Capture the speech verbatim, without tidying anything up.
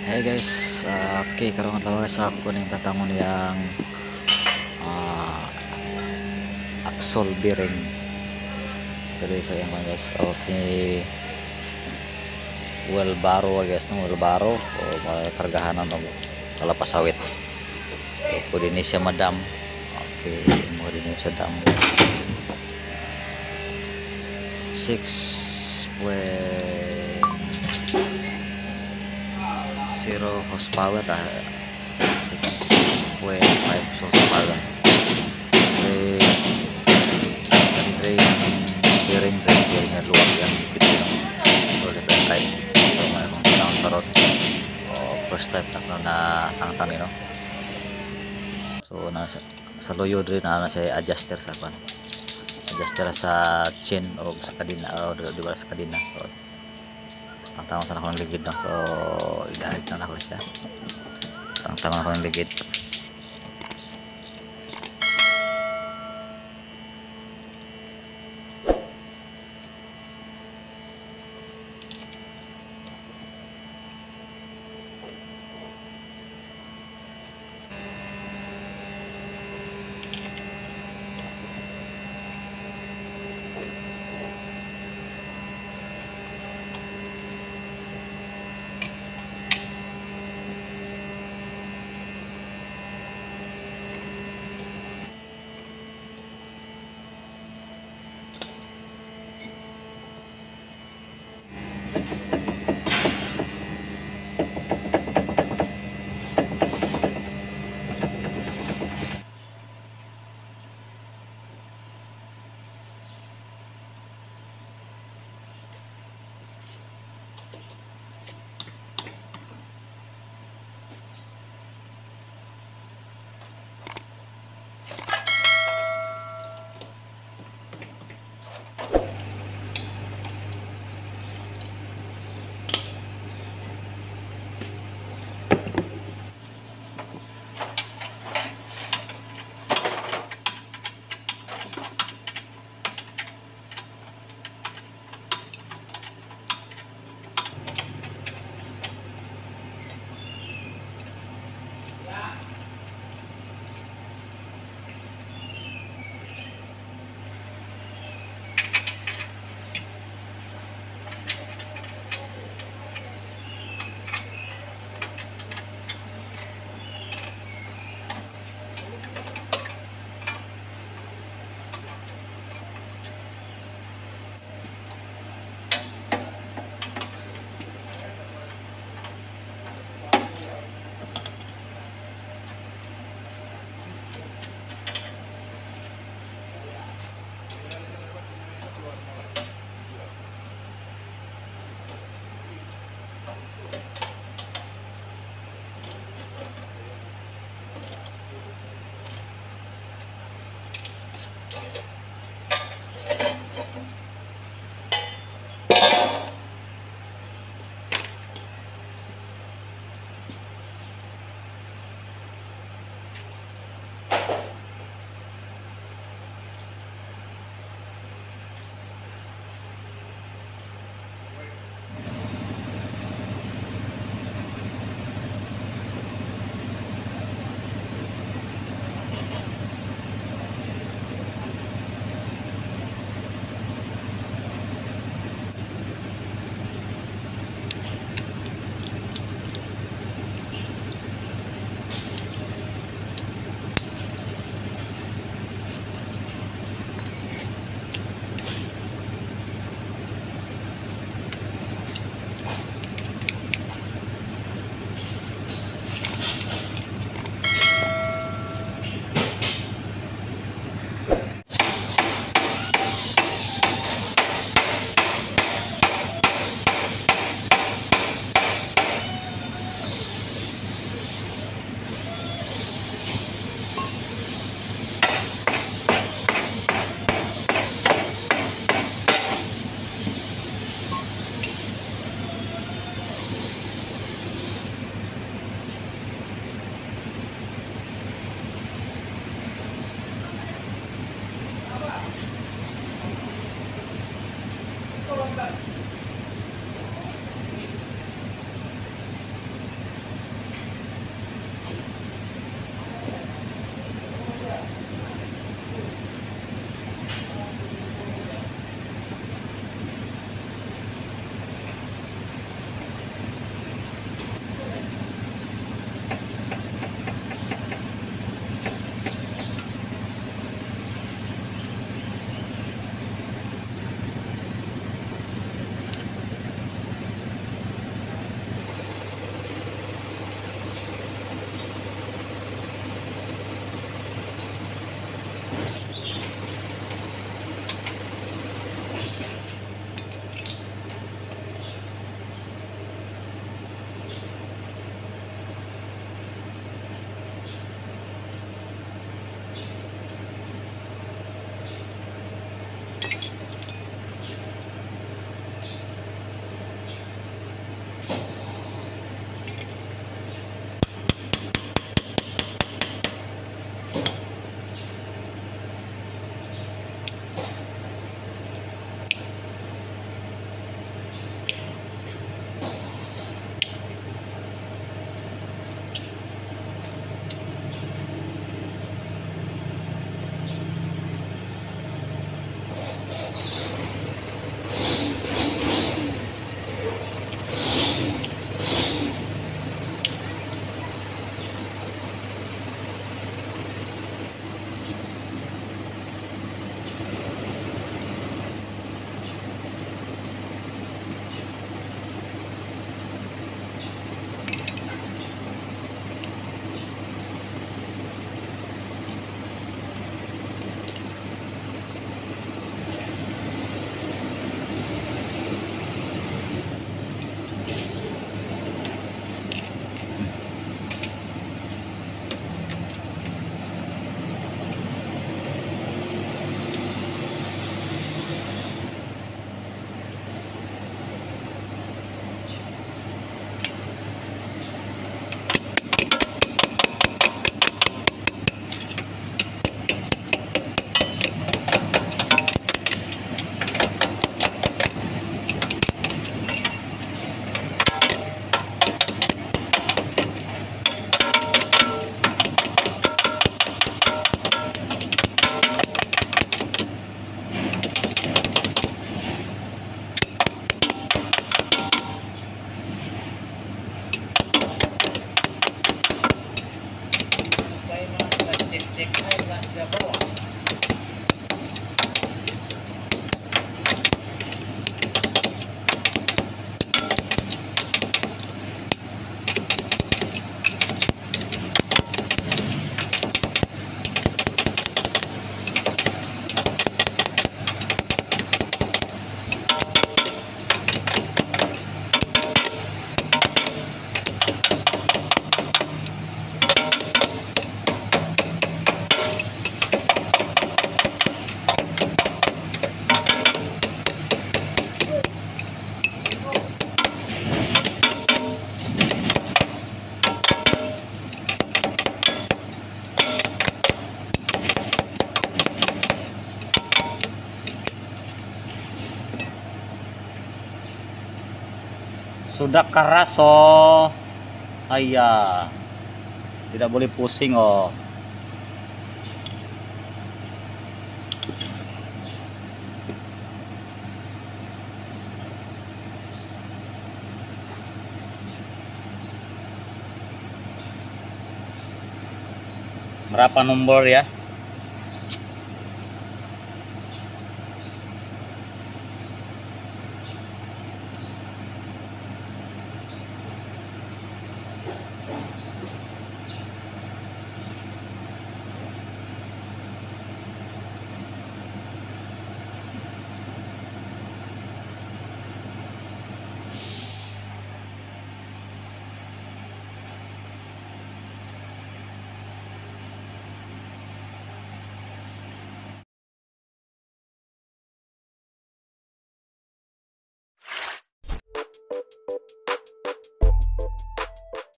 Hey guys, uh, okay, karon lawas ako ning tatangon yang uh, axle bearing diri sa yang guys of ni wheel barrow guys, no wheel barrow o kargahanan ng kalapasawit. So pwede ni siya madam. Okay, mo din sa dam. six point zero horsepower dah six point five horsepower. Dari dari bearing dari bearing yang luar yang gitu so different type so may kung tanong karot o first type na na tangtang no so nasa sa loyo rin na nasa adjuster sa kwan adjuster sa chain o sa kadina o di ba sa kadina so tangtang sa nakong ligid no so igalit na ako siya tangtang ako ng ligid. Sudah keras oh. Ayah. Tidak boleh pusing oh. Berapa nomor ya?